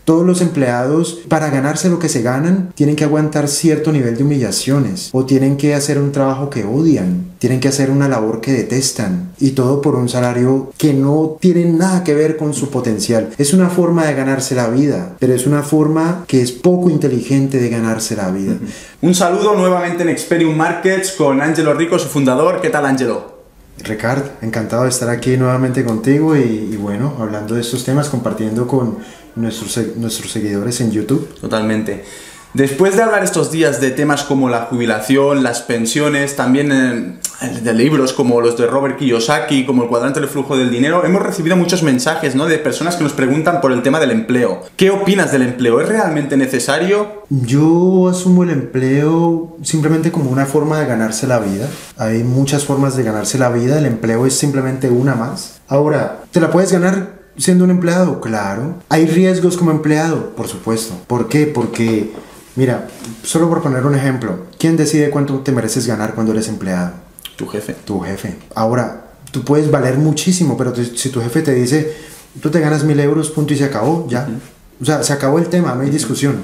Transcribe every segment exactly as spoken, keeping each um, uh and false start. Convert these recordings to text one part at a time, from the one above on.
Todos los empleados, para ganarse lo que se ganan, tienen que aguantar cierto nivel de humillaciones o tienen que hacer un trabajo que odian, tienen que hacer una labor que detestan y todo por un salario que no tiene nada que ver con su potencial. Es una forma de ganarse la vida, pero es una forma que es poco inteligente de ganarse la vida. Un saludo nuevamente en Experium Markets con Ángelo Rico, su fundador. ¿Qué tal, Ángelo? Ricardo, encantado de estar aquí nuevamente contigo y, y bueno, hablando de estos temas, compartiendo con nuestros, nuestros seguidores en YouTube. Totalmente. Después de hablar estos días de temas como la jubilación, las pensiones, también eh, de libros como los de Robert Kiyosaki, como el cuadrante del flujo del dinero, hemos recibido muchos mensajes, ¿no?, de personas que nos preguntan por el tema del empleo. ¿Qué opinas del empleo? ¿Es realmente necesario? Yo asumo el empleo simplemente como una forma de ganarse la vida. Hay muchas formas de ganarse la vida, el empleo es simplemente una más. Ahora, ¿te la puedes ganar siendo un empleado? Claro. ¿Hay riesgos como empleado? Por supuesto. ¿Por qué? Porque, mira, solo por poner un ejemplo, ¿quién decide cuánto te mereces ganar cuando eres empleado? Tu jefe. Tu jefe. Ahora, tú puedes valer muchísimo, pero te, si tu jefe te dice, tú te ganas mil euros, punto y se acabó, ya. Uh-huh. O sea, se acabó el tema, no hay uh-huh. discusión.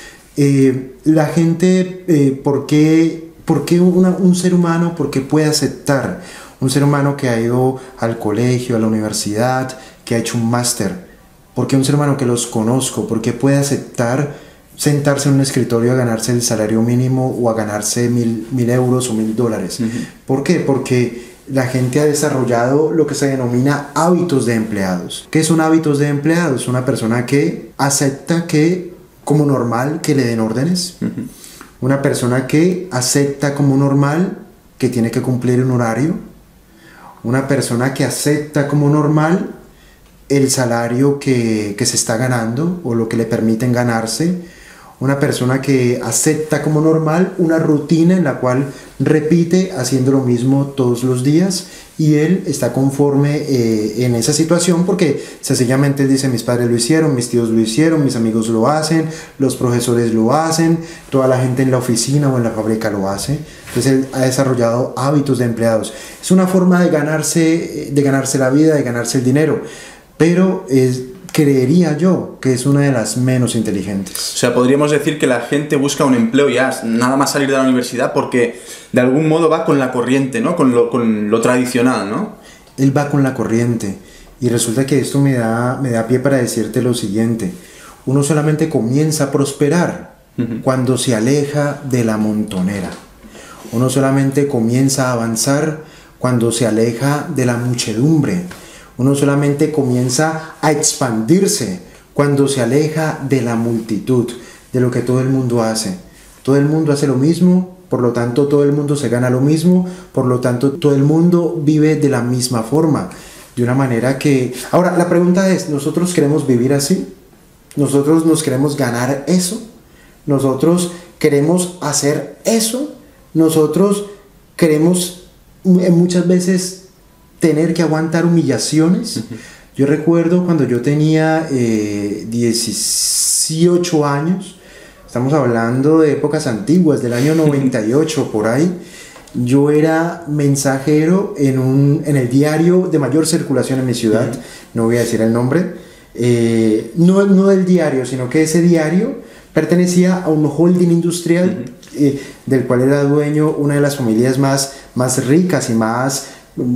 Eh, la gente, eh, ¿por qué, por qué una, un ser humano, por qué puede aceptar un ser humano que ha ido al colegio, a la universidad, que ha hecho un máster? ¿Por qué un ser humano que los conozco, por qué puede aceptar sentarse en un escritorio a ganarse el salario mínimo o a ganarse mil, mil euros o mil dólares? Uh-huh. ¿Por qué? Porque la gente ha desarrollado lo que se denomina hábitos de empleados. ¿Qué son hábitos de empleados? Una persona que acepta que como normal que le den órdenes. Uh-huh. Una persona que acepta como normal que tiene que cumplir un horario. Una persona que acepta como normal el salario que, que se está ganando o lo que le permiten ganarse. Una persona que acepta como normal una rutina en la cual repite haciendo lo mismo todos los días y él está conforme eh, en esa situación porque sencillamente dice: mis padres lo hicieron, mis tíos lo hicieron, mis amigos lo hacen, los profesores lo hacen, toda la gente en la oficina o en la fábrica lo hace. Entonces él ha desarrollado hábitos de empleados. Es una forma de ganarse, de ganarse la vida, de ganarse el dinero, pero es... creería yo que es una de las menos inteligentes. O sea, podríamos decir que la gente busca un empleo ya, nada más salir de la universidad, porque de algún modo va con la corriente, ¿no? Con lo, con lo tradicional, ¿no? Él va con la corriente. Y resulta que esto me da, me da pie para decirte lo siguiente. Uno solamente comienza a prosperar uh-huh. cuando se aleja de la montonera. Uno solamente comienza a avanzar cuando se aleja de la muchedumbre. Uno solamente comienza a expandirse cuando se aleja de la multitud, de lo que todo el mundo hace. Todo el mundo hace lo mismo, por lo tanto todo el mundo se gana lo mismo, por lo tanto todo el mundo vive de la misma forma, de una manera que... Ahora, la pregunta es, ¿nosotros queremos vivir así? ¿Nosotros nos queremos ganar eso? ¿Nosotros queremos hacer eso? ¿Nosotros queremos muchas veces tener que aguantar humillaciones? Uh-huh. Yo recuerdo cuando yo tenía eh, dieciocho años, estamos hablando de épocas antiguas, del año noventa y ocho por ahí, yo era mensajero en, un, en el diario de mayor circulación en mi ciudad, uh-huh. no voy a decir el nombre, eh, no, no del diario, sino que ese diario pertenecía a un holding industrial uh-huh. eh, del cual era dueño una de las familias más, más ricas y más...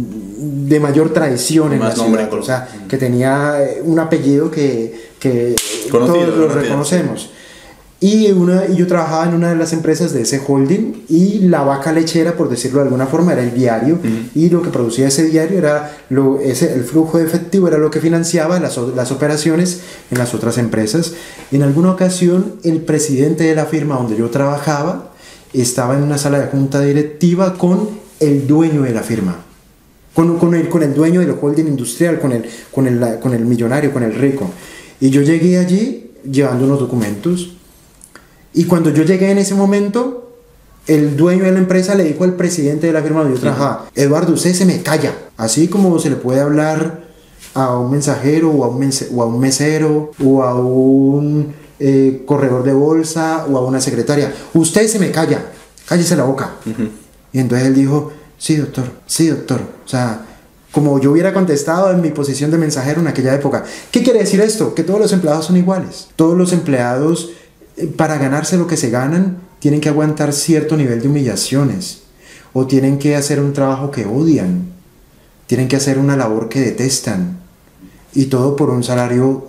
de mayor tradición en la ciudad, o sea, que tenía un apellido que, que conocido, todos lo reconocemos. Y, una, y yo trabajaba en una de las empresas de ese holding y la vaca lechera, por decirlo de alguna forma, era el diario uh-huh. y lo que producía ese diario era lo, ese, el flujo de efectivo era lo que financiaba las, las operaciones en las otras empresas. Y en alguna ocasión el presidente de la firma donde yo trabajaba estaba en una sala de junta directiva con el dueño de la firma. Con, con, el, con el dueño del holding industrial, con el, con, el, con el millonario, con el rico. Y yo llegué allí llevando unos documentos. Y cuando yo llegué en ese momento, el dueño de la empresa le dijo al presidente de la firma donde yo trabajaba: Eduardo, usted se me calla. Así como se le puede hablar a un mensajero o a un, mense, o a un mesero o a un eh, corredor de bolsa o a una secretaria. Usted se me calla, cállese la boca. Uh-huh. Y entonces él dijo: sí, doctor, sí, doctor. O sea, como yo hubiera contestado en mi posición de mensajero en aquella época. ¿Qué quiere decir esto? Que todos los empleados son iguales. Todos los empleados, para ganarse lo que se ganan, tienen que aguantar cierto nivel de humillaciones, o tienen que hacer un trabajo que odian, tienen que hacer una labor que detestan, y todo por un salario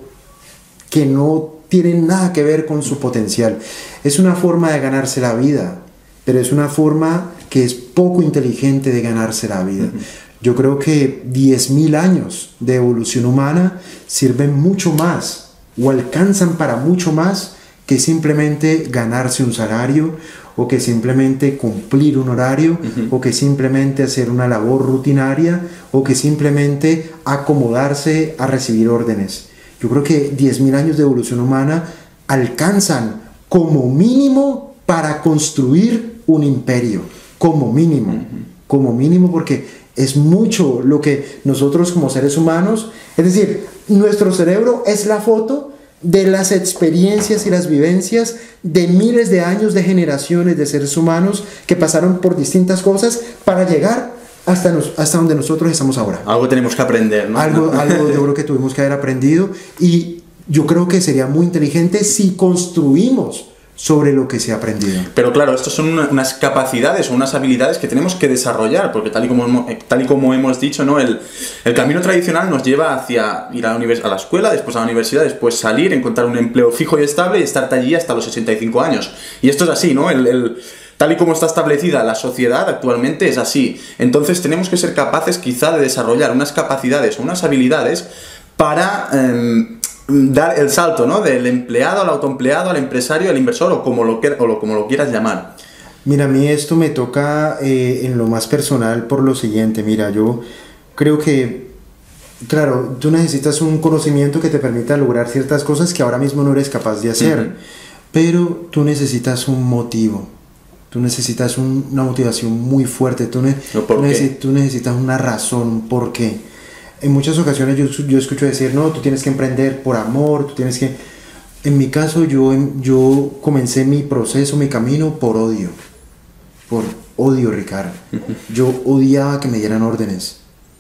que no tiene nada que ver con su potencial. Es una forma de ganarse la vida, pero es una forma que es poco inteligente de ganarse la vida. Uh-huh. Yo creo que diez mil años de evolución humana sirven mucho más, o alcanzan para mucho más, que simplemente ganarse un salario, o que simplemente cumplir un horario, uh-huh. o que simplemente hacer una labor rutinaria, o que simplemente acomodarse a recibir órdenes. Yo creo que diez mil años de evolución humana alcanzan como mínimo para construir un imperio, como mínimo, uh-huh. como mínimo, porque es mucho lo que nosotros como seres humanos, es decir, nuestro cerebro es la foto de las experiencias y las vivencias de miles de años de generaciones de seres humanos que pasaron por distintas cosas para llegar hasta, nos, hasta donde nosotros estamos ahora. Algo tenemos que aprender, ¿no? Algo, algo yo creo que tuvimos que haber aprendido, y yo creo que sería muy inteligente si construimos sobre lo que se ha aprendido. Pero claro, estas son una, unas capacidades o unas habilidades que tenemos que desarrollar, porque tal y como, tal y como hemos dicho, ¿no? el, el camino tradicional nos lleva hacia ir a la, univers- a la escuela, después a la universidad, después salir, encontrar un empleo fijo y estable y estar allí hasta los sesenta y cinco años. Y esto es así, ¿no? El, el, tal y como está establecida la sociedad actualmente es así. Entonces tenemos que ser capaces quizá de desarrollar unas capacidades o unas habilidades para... Eh, dar el salto, ¿no? Del empleado al autoempleado, al empresario, al inversor, o como lo, o lo, como lo quieras llamar. Mira, a mí esto me toca eh, en lo más personal por lo siguiente. Mira, yo creo que, claro, tú necesitas un conocimiento que te permita lograr ciertas cosas que ahora mismo no eres capaz de hacer, uh-huh. pero tú necesitas un motivo, tú necesitas un, una motivación muy fuerte, tú, ne- ¿Por tú, qué? neces- tú necesitas una razón, ¿por qué? En muchas ocasiones yo, yo escucho decir, no, tú tienes que emprender por amor, tú tienes que... En mi caso, yo, yo comencé mi proceso, mi camino por odio. Por odio, Ricardo. Yo odiaba que me dieran órdenes.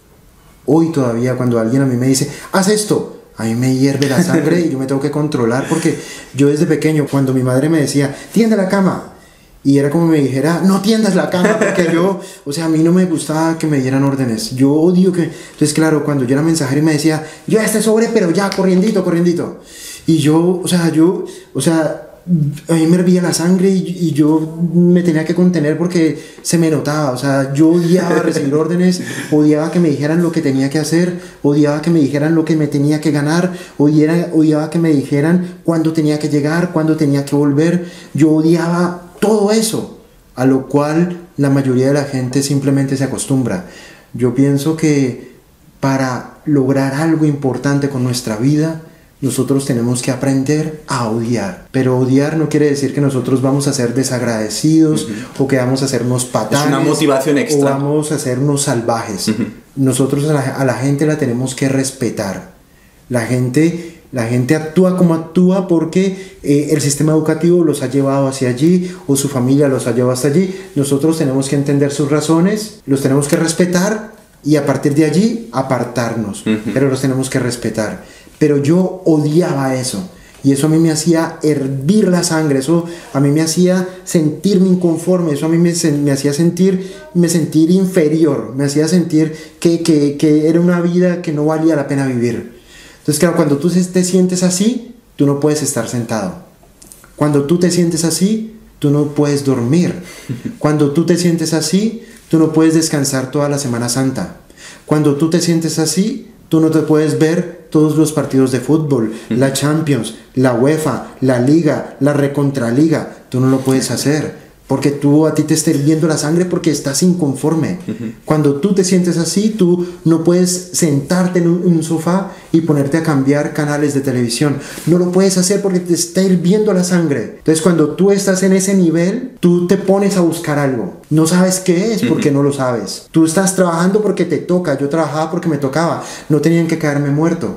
Hoy todavía, cuando alguien a mí me dice, haz esto, a mí me hierve la sangre y yo me tengo que controlar, porque yo desde pequeño, cuando mi madre me decía, tiende la cama, y era como me dijera, no tiendas la cama, porque yo, o sea, a mí no me gustaba que me dieran órdenes. Yo odio que... Entonces, claro, cuando yo era mensajero y me decía, yo este sobre, pero ya, corriendito, corriendito. Y yo, o sea, yo, o sea, a mí me hervía la sangre y, y yo me tenía que contener porque se me notaba. O sea, yo odiaba recibir órdenes, odiaba que me dijeran lo que tenía que hacer, odiaba que me dijeran lo que me tenía que ganar, odiaba, odiaba que me dijeran cuándo tenía que llegar, cuándo tenía que volver. Yo odiaba todo eso, a lo cual la mayoría de la gente simplemente se acostumbra. Yo pienso que para lograr algo importante con nuestra vida, nosotros tenemos que aprender a odiar. Pero odiar no quiere decir que nosotros vamos a ser desagradecidos, uh-huh. o que vamos a hacernos patanes. Es una motivación extra. O vamos a hacernos salvajes. Uh-huh. Nosotros a la, a la gente la tenemos que respetar. La gente... La gente actúa como actúa porque eh, el sistema educativo los ha llevado hacia allí, o su familia los ha llevado hasta allí. Nosotros tenemos que entender sus razones, los tenemos que respetar, y a partir de allí apartarnos. Uh-huh. Pero los tenemos que respetar. Pero yo odiaba eso, y eso a mí me hacía hervir la sangre, eso a mí me hacía sentirme inconforme, eso a mí me, me hacía sentir, me sentir inferior, me hacía sentir que, que, que era una vida que no valía la pena vivir. Entonces, claro, cuando tú te sientes así, tú no puedes estar sentado. Cuando tú te sientes así, tú no puedes dormir. Cuando tú te sientes así, tú no puedes descansar toda la Semana Santa. Cuando tú te sientes así, tú no te puedes ver todos los partidos de fútbol, la Champions, la UEFA, la Liga, la Recontraliga. Tú no lo puedes hacer, porque tú a ti te está hirviendo la sangre porque estás inconforme. Uh-huh. Cuando tú te sientes así, tú no puedes sentarte en un, en un sofá y ponerte a cambiar canales de televisión. No lo puedes hacer porque te está hirviendo la sangre. Entonces, cuando tú estás en ese nivel, tú te pones a buscar algo. No sabes qué es porque uh-huh. no lo sabes. Tú estás trabajando porque te toca. Yo trabajaba porque me tocaba. No tenían que caerme muerto.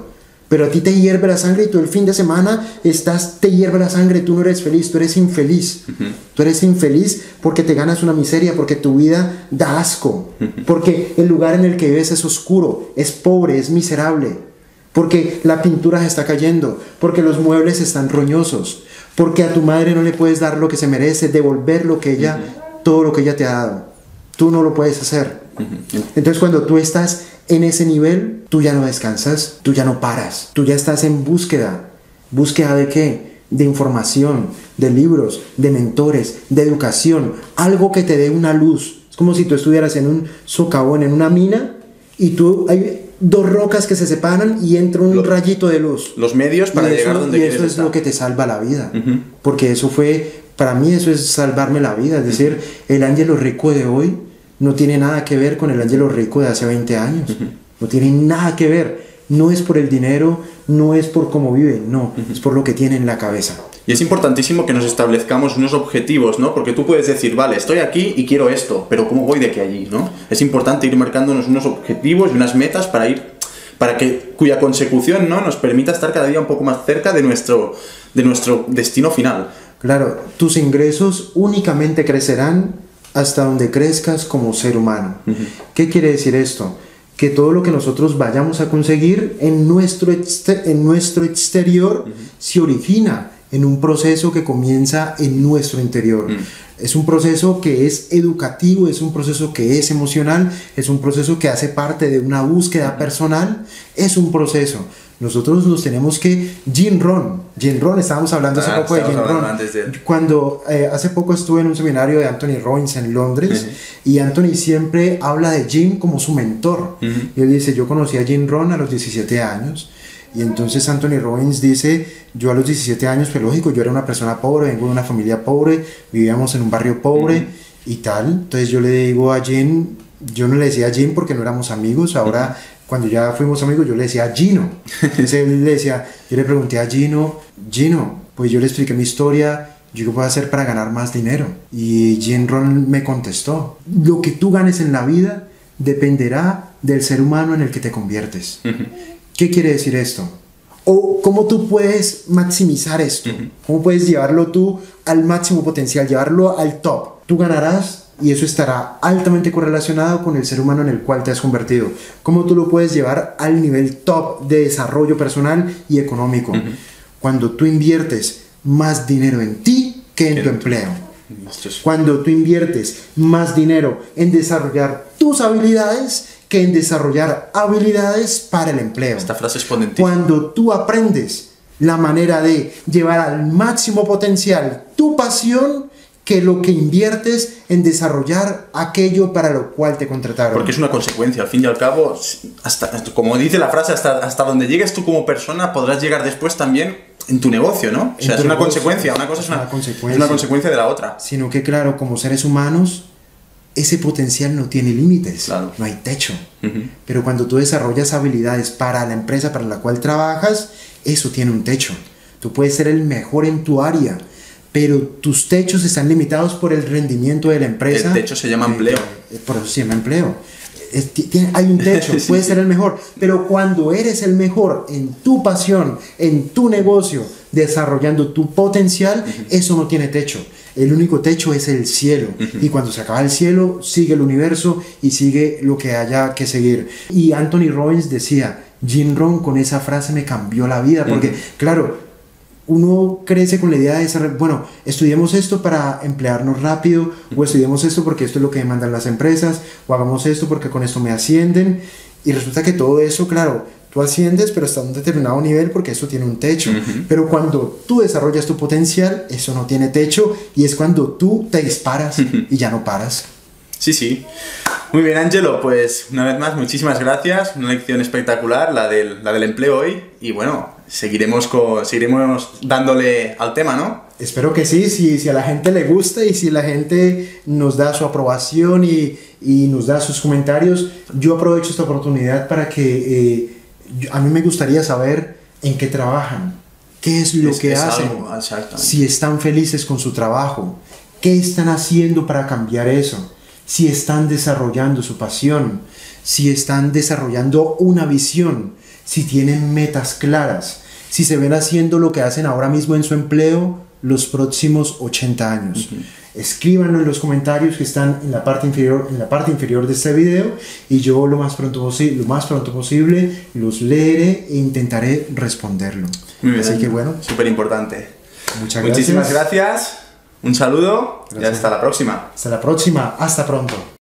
pero a ti te hierve la sangre y tú el fin de semana estás, te hierve la sangre, tú no eres feliz, tú eres infeliz. Uh-huh. Tú eres infeliz porque te ganas una miseria, porque tu vida da asco, uh-huh. porque el lugar en el que vives es oscuro, es pobre, es miserable, porque la pintura se está cayendo, porque los muebles están roñosos, porque a tu madre no le puedes dar lo que se merece, devolver lo que ella, uh-huh. todo lo que ella te ha dado. Tú no lo puedes hacer. Uh-huh. Entonces cuando tú estás en ese nivel, tú ya no descansas, tú ya no paras, tú ya estás en búsqueda. ¿Búsqueda de qué? De información, de libros, de mentores, de educación, algo que te dé una luz. Es como si tú estuvieras en un socavón, en una mina, y tú hay dos rocas que se separan y entra un los, rayito de luz. Los medios para y llegar eso, donde y quieres eso es estar. Lo que te salva la vida. Uh-huh. Porque eso fue, para mí eso es salvarme la vida. Es decir, el Ángelo rico de hoy no tiene nada que ver con el Ángelo rico de hace veinte años. Uh-huh. No tiene nada que ver. No es por el dinero, no es por cómo vive, no, uh-huh. es por lo que tiene en la cabeza. Y es importantísimo que nos establezcamos unos objetivos, ¿no? Porque tú puedes decir, vale, estoy aquí y quiero esto, pero ¿cómo voy de aquí a allí, no? Es importante ir marcándonos unos objetivos y unas metas para ir, para que, cuya consecución, ¿no?, nos permita estar cada día un poco más cerca de nuestro, de nuestro destino final. Claro, tus ingresos únicamente crecerán hasta donde crezcas como ser humano. Uh-huh. ¿Qué quiere decir esto? Que todo lo que nosotros vayamos a conseguir en nuestro, exter- en nuestro exterior uh-huh. se origina en un proceso que comienza en nuestro interior. Uh-huh. Es un proceso que es educativo, es un proceso que es emocional, es un proceso que hace parte de una búsqueda uh-huh. personal, es un proceso. Nosotros nos tenemos que... Jim Rohn, Jim Rohn, estábamos hablando hace ah, poco de Jim Rohn. De... Cuando eh, hace poco estuve en un seminario de Anthony Robbins en Londres, uh-huh. y Anthony siempre habla de Jim como su mentor. Uh-huh. Y él dice, yo conocí a Jim Rohn a los diecisiete años, y entonces Anthony Robbins dice, yo a los diecisiete años, pues lógico, yo era una persona pobre, vengo de una familia pobre, vivíamos en un barrio pobre uh-huh. y tal. Entonces yo le digo a Jim, yo no le decía a Jim porque no éramos amigos, ahora... Uh-huh. Cuando ya fuimos amigos, yo le decía a Gino. Entonces él le decía, yo le pregunté a Gino, Gino, pues yo le expliqué mi historia, yo qué puedo hacer para ganar más dinero. Y Jim Rohn me contestó, lo que tú ganes en la vida dependerá del ser humano en el que te conviertes. Uh-huh. ¿Qué quiere decir esto? O cómo tú puedes maximizar esto, uh-huh. cómo puedes llevarlo tú al máximo potencial, llevarlo al top. Tú ganarás y eso estará altamente correlacionado con el ser humano en el cual te has convertido. ¿Cómo tú lo puedes llevar al nivel top de desarrollo personal y económico? Uh-huh. Cuando tú inviertes más dinero en ti que en tu empleo. Cuando tú inviertes más dinero en desarrollar tus habilidades que en desarrollar habilidades para el empleo. Esta frase es potentísima. Cuando tú aprendes la manera de llevar al máximo potencial tu pasión, que lo que inviertes en desarrollar aquello para lo cual te contrataron. Porque es una consecuencia, al fin y al cabo, hasta, como dice la frase, hasta, hasta donde llegues tú como persona podrás llegar después también en tu negocio, ¿no? O sea, es una negocio, consecuencia, una cosa es una, una consecuencia. es una consecuencia de la otra. Sino que, claro, como seres humanos, ese potencial no tiene límites, claro. no hay techo. Uh-huh. Pero cuando tú desarrollas habilidades para la empresa para la cual trabajas, eso tiene un techo. Tú puedes ser el mejor en tu área, pero tus techos están limitados por el rendimiento de la empresa. El techo se llama empleo. Eh, por eso se llama empleo. Es, tiene, hay un techo, sí, puedes sí. ser el mejor, pero cuando eres el mejor en tu pasión, en tu negocio, desarrollando tu potencial, uh-huh. eso no tiene techo. El único techo es el cielo. Uh-huh. Y cuando se acaba el cielo, sigue el universo y sigue lo que haya que seguir. Y Anthony Robbins decía, Jim Rohn con esa frase me cambió la vida, porque uh-huh. claro, uno crece con la idea de ser, bueno, estudiemos esto para emplearnos rápido, o estudiemos esto porque esto es lo que demandan las empresas, o hagamos esto porque con esto me ascienden, y resulta que todo eso, claro, tú asciendes, pero hasta un determinado nivel porque eso tiene un techo, uh-huh. pero cuando tú desarrollas tu potencial, eso no tiene techo, y es cuando tú te disparas uh-huh. y ya no paras. Sí, sí. Muy bien, Ángelo, pues una vez más, muchísimas gracias, una lección espectacular, la del, la del empleo hoy, y bueno, seguiremos, con, seguiremos dándole al tema, ¿no? Espero que sí, si, si a la gente le gusta y si la gente nos da su aprobación y, y nos da sus comentarios, yo aprovecho esta oportunidad para que eh, yo, a mí me gustaría saber en qué trabajan, qué es lo es, que es hacen, algo, si están felices con su trabajo, qué están haciendo para cambiar eso, si están desarrollando su pasión, si están desarrollando una visión, si tienen metas claras, si se ven haciendo lo que hacen ahora mismo en su empleo los próximos ochenta años. Uh-huh. Escríbanlo en los comentarios que están en la parte inferior, en la parte inferior de este video, y yo lo más pronto, posi- lo más pronto posible los leeré e intentaré responderlo. Muy bien. Así que bueno. Súper importante. Muchas gracias. Muchísimas gracias. Un saludo. Gracias. Y hasta la próxima. Hasta la próxima. Hasta pronto.